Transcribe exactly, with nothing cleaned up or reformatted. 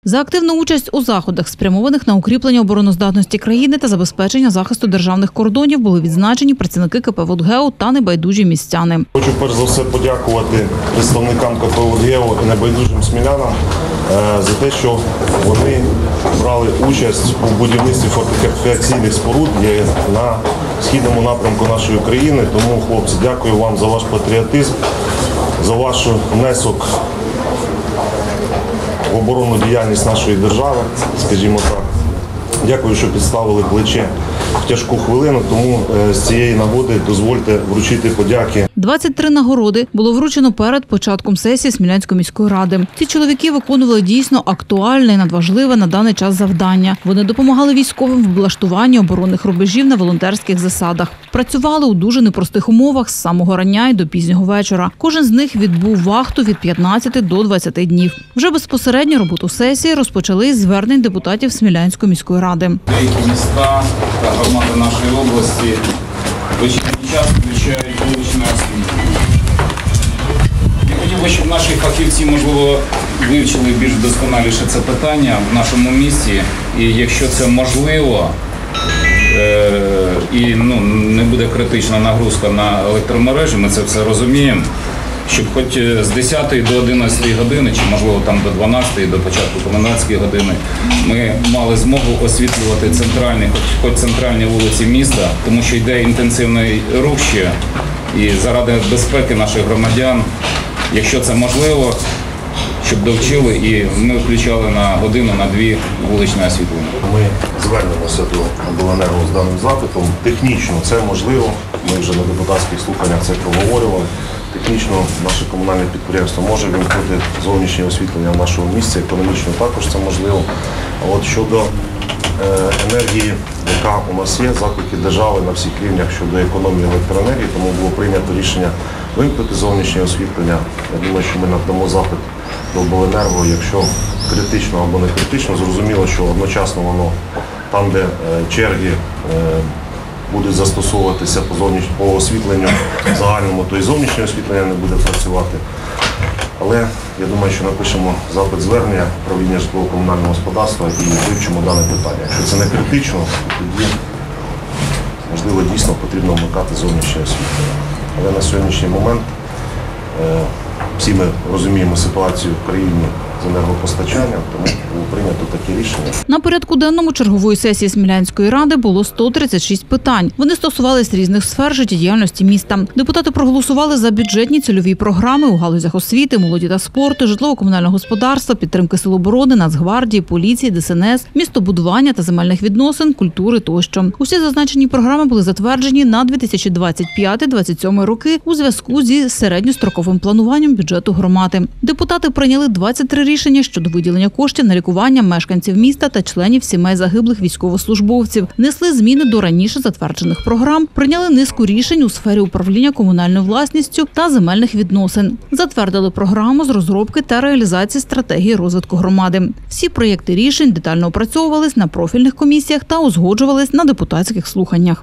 За активну участь у заходах, спрямованих на укріплення обороноздатності країни та забезпечення захисту державних кордонів, були відзначені працівники КП «ВодГео» та небайдужі містяни. Хочу перш за все подякувати представникам КП «ВодГео» і небайдужим смілянам за те, що вони брали участь у будівництві фортифікаційних споруд на східному напрямку нашої країни. Тому, хлопці, дякую вам за ваш патріотизм, за ваш внесок в оборонну діяльність нашої держави, скажімо так. Дякую, що підставили плече в тяжку хвилину, тому з цієї нагоди дозвольте вручити подяки. двадцять три нагороди було вручено перед початком сесії Смілянської міської ради. Ці чоловіки виконували дійсно актуальне і надважливе на даний час завдання. Вони допомагали військовим в облаштуванні оборонних рубежів на волонтерських засадах. Працювали у дуже непростих умовах з самого рання й до пізнього вечора. Кожен з них відбув вахту від п'ятнадцяти до двадцяти днів. Вже безпосередньо роботу сесії розпочали з звернень депутатів Смілянської міської ради. Деякі міста та громади нашої області вечірній час включають вуличне освітлення. Я хотів би, щоб наші фахівці, можливо, вивчили більш досконаліше це питання в нашому місті. І якщо це можливо, е- і ну, не буде критична нагрузка на електромережі, ми це все розуміємо, щоб хоч з десятої до одинадцятої години, чи можливо там до дванадцятої, до початку комендантської години, ми мали змогу освітлювати центральні, хоч, хоч центральні вулиці міста, тому що йде інтенсивний рух ще, і заради безпеки наших громадян, якщо це можливо, щоб довчили і ми включали на годину, на дві вуличне освітлення. Ми звернемося до обленерго з даним запитом. Технічно це можливо, ми вже на депутатських слуханнях це проговорювали. Технічно наше комунальне підприємство може вимкнути зовнішнє освітлення в нашому місці, економічно також це можливо. А от щодо е, енергії, яка у нас є, заклики держави на всіх рівнях щодо економії електроенергії, тому було прийнято рішення вимкнути зовнішнє освітлення. Я думаю, що ми надамо запит до обленерго, якщо критично або не критично, зрозуміло, що одночасно воно там, де е, черги е, будуть застосовуватися по, зовніш... по освітленню загальному, то і зовнішнє освітлення не буде працювати. Але я думаю, що напишемо запит звернення управління житлово-комунального господарства і вивчимо дане питання. Якщо це не критично, то тоді, можливо, дійсно потрібно вмикати зовнішнє освітлення. Але на сьогоднішній момент е, всі ми розуміємо ситуацію в країні з енергопостачанням, тому було прийнято таке рішення. На порядку денному чергової сесії Смілянської ради було сто тридцять шість питань. Вони стосувались різних сфер життєдіяльності міста. Депутати проголосували за бюджетні цільові програми у галузях освіти, молоді та спорту, житлово-комунального господарства, підтримки Сил оборони, Нацгвардії, поліції, Де Ес Ен Ес, містобудування та земельних відносин, культури тощо. Усі зазначені програми були затверджені на дві тисячі двадцять п'ятий - двадцять сьомий роки у зв'язку зі середньостроковим плануванням бюджету громади. Депутати прийняли двадцять три рішення щодо виділення коштів на лікування мешканців міста та членів сімей загиблих військовослужбовців, внесли зміни до раніше затверджених програм, прийняли низку рішень у сфері управління комунальною власністю та земельних відносин, затвердили програму з розробки та реалізації стратегії розвитку громади. Всі проєкти рішень детально опрацьовувались на профільних комісіях та узгоджувались на депутатських слуханнях.